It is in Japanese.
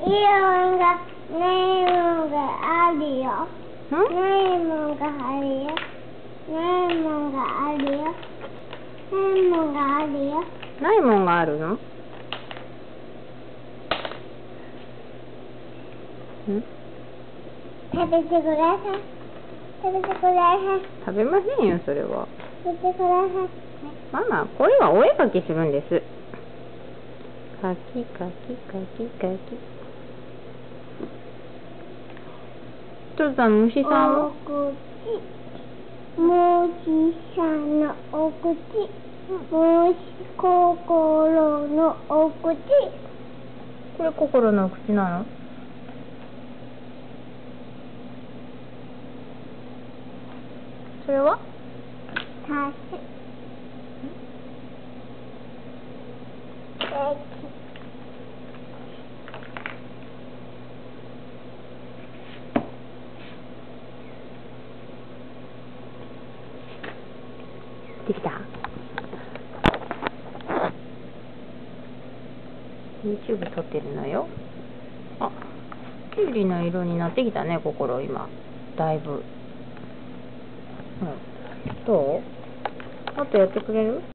ないもんがあるよ。ないもんがあるよ。ないもんがあるよ。ないもんがあるよ。 ないもんがあるの？ 食べてください。食べてください。 食べませんよ、それは。 食べてください。 ママ、これはお絵かきするんです。かきかきかきかき。ちょっと虫さんは？ お口。虫さんのお口。虫心のお口。 これ心のお口なの？それは？ たし。 できた？ YouTube 撮ってるのよ。あ、キュウリの色になってきたね、心今。だいぶ。どう？もっとやってくれる？